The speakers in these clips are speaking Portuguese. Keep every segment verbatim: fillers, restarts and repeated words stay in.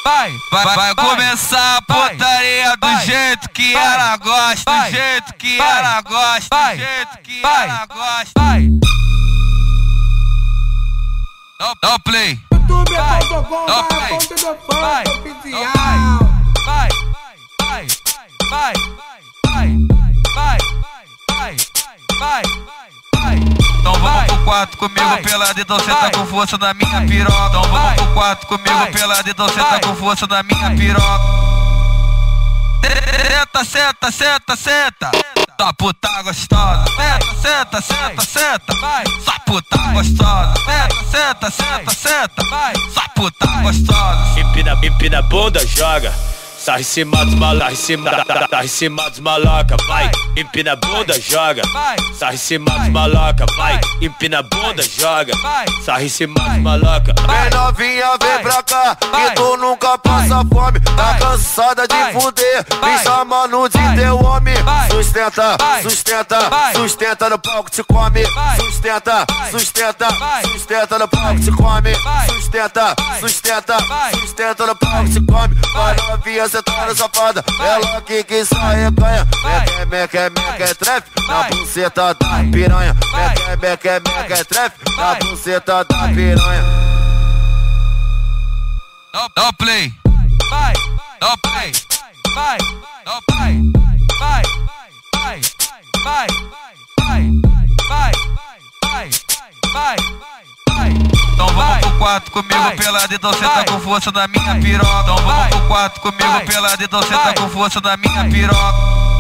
vai, vai, vai começar a putaria do jeito que ela gosta, do jeito que ela gosta, do jeito que ela gosta. Vai. Dá o play. Vai, dá o play. Vai, vai, vai, vai, vai, vai, vai, vai, vai. Então vamos pro quarto comigo pelado, então cê tá com força na minha piroca. Então vamos pro quarto comigo pelado, então cê tá com força na minha piroca. Senta, senta, senta, senta. Só puta gostosa. Senta, senta, senta, senta. Só puta gostosa. Senta, senta, senta, senta. Só puta gostosa. Empina, empina a bunda, joga. Sai em cima dos malacas, sai em cima dos malacas, vai. Empina a bunda, joga. Sai em cima dos malacas, vai. Empina a bunda, joga. Sai em cima dos malacas. Vem novinha, vem pra cá, que tu nunca passa fome. Tá cansada de fuder, me chamando de teu homem. Sustenta, sustenta, sustenta no palco, te come. Sustenta, sustenta, sustenta no palco, te come. Sustenta, sustenta, sustenta no palco, te come. Vai novinha, cê tá na safada, ela aqui que sai ganha. Meque, meque, meque, trefe na buceta da piranha. Meque, meque, meque, trefe na buceta da piranha. Dá o play. Vai, dá o play. Vai, dá o play. Vai, vai, vai, vai, vai, vai, vai, vai. Então vamos pro quarto comigo pelado, então cê tá com força na minha piroca. Então vamos pro quarto comigo pelado, então cê tá com força na minha piroca.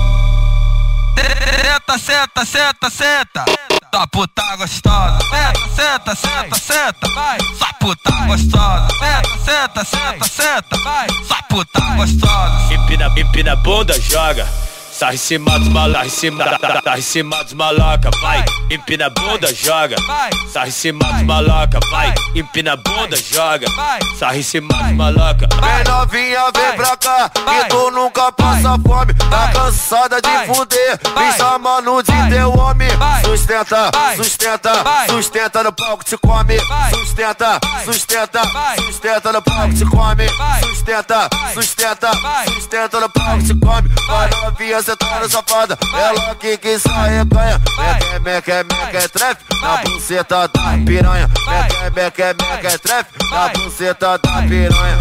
Senta, senta, senta, senta. Só puta gostosa. Senta, senta, senta, senta. Só puta gostosa. Senta, senta, senta, senta. Só puta gostosa. Empina, empina a bunda, joga. Sai em cima dos malacas, sai em cima dos malacas, vai. Empina a bunda, joga. Sai em cima dos malacas, vai. Empina a bunda, joga. Sai em cima dos malacas. Vem novinha, vem pra cá, que tu nunca passa fome. Tá cansada de fuder, me chamando de teu homem. Sustenta, sustenta, sustenta no palco, te come. Sustenta, sustenta, sustenta no palco, te come. Sustenta, sustenta, sustenta no palco, te come. Vai novinha, cê tá na safada, ela aqui que sai ganha. Meque, meque, meque, trefe na buceta da piranha. Meque, meque, meque, trefe na buceta da piranha.